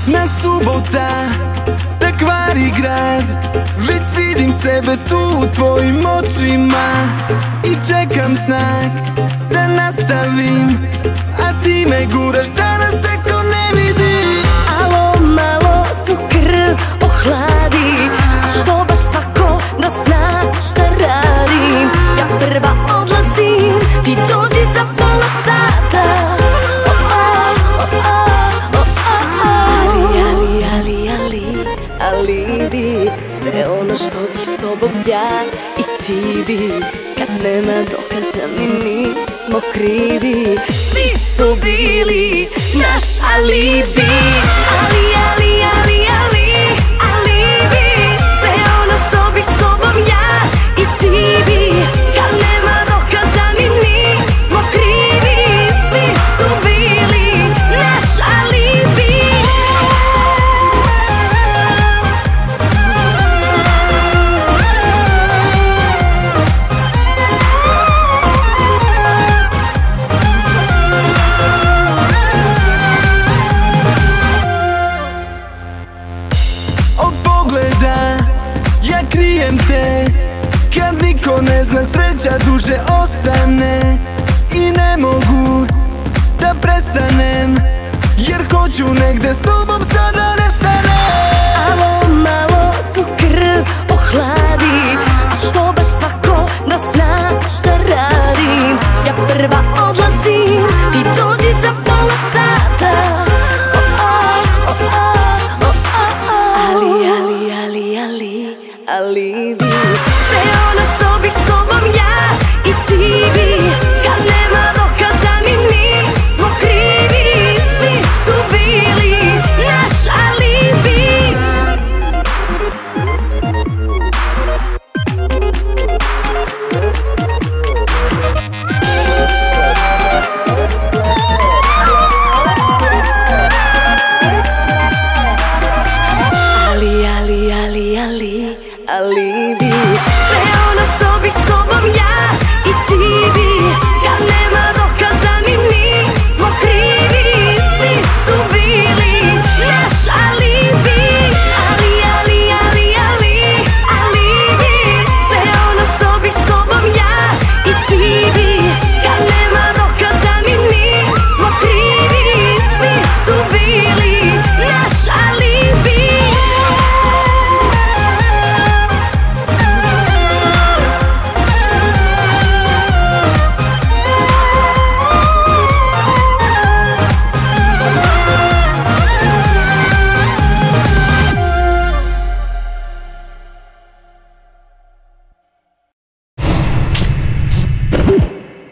Kasna subota da kvari grad, već vidim sebe tu u tvojim očima i čekam znak da nastavim, a ti me guraš da nas neko ne vidi. Alo, malo tu krv ohladi, a što baš svako da zna šta radim. Ja prva odlazim, ti dođi za pola sata. Ali bi sve ono što bih s tobom ja i ti bi, kad nema dokaza mi nismo krivi. Svi su bili naš alibi. Alibi, sve ono što bih s tobom ja i ti bi, kad nema dokaza mi nismo krivi. Svi su bili naš alibi. Ja krijem te, kad niko ne zna, sreća duže ostane. I ne mogu da prestanem, jer hoću negde s tobom sada nestanem.